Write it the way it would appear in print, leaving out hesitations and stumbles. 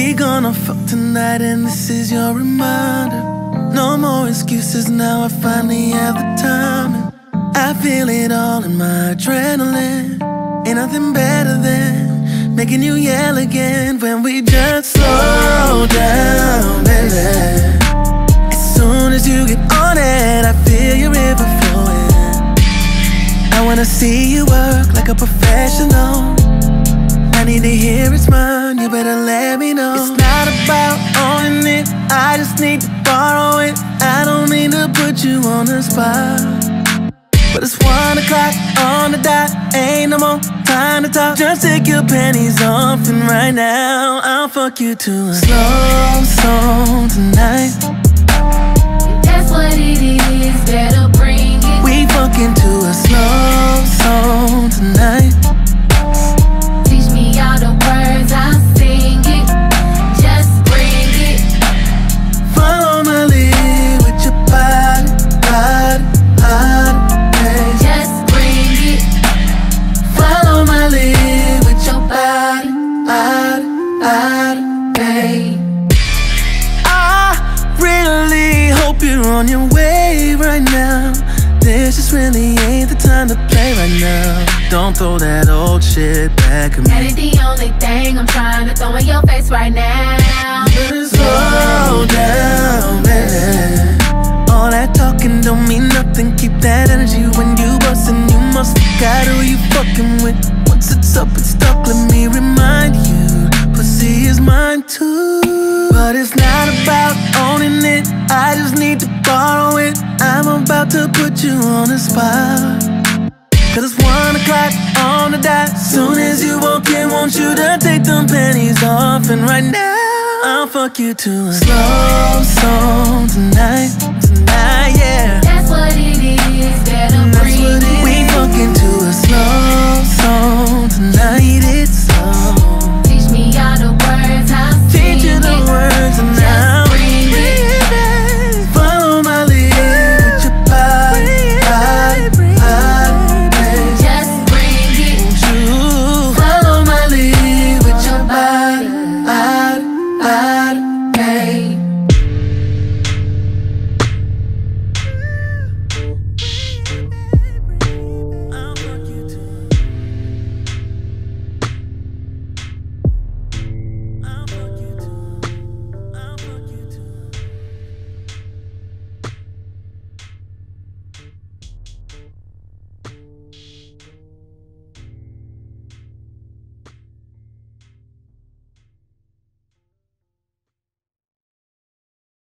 We gonna fuck tonight and this is your reminder. No more excuses, now I finally have the time. I feel it all in my adrenaline. Ain't nothing better than making you yell again when we just slow down, baby. As soon as you get on it, I feel your river flowing. I wanna see you work like a professional. I need to hear it's mine, you better let me know. It's not about owning it, I just need to borrow it. I don't mean to put you on the spot, but it's 1 o'clock on the dot. Ain't no more time to talk. Just take your panties off and right now I'll fuck you to a slow song tonight. That's what it is, better bring it. We fucking to a slow song tonight. Teach me all the words, I'll sing it. Just bring it. Follow my lead with your body, body, body. Just bring it. Follow my lead with your body, body, body, babe. I really hope you're on your way right now. This just really ain't the time to play right now. Don't throw that old shit back at me. That ain't the only thing I'm trying to throw in your face right now. Better slow down, baby. All that talking don't mean nothing. Keep that energy when you bustin'. You must forgot who you fucking with. Once it's up, it's stuck. Let me remind you, pussy is mine too. But it's not about owning it, I just need to borrow it. I'm about to put you on the spot, cause it's 1 o'clock on the dot. Soon as you walk in, want you to take them panties off. And right now I'll fuck you to a slow song tonight. Tonight, yeah. That's what it is, better bring it. We fucking to a slow song tonight. It's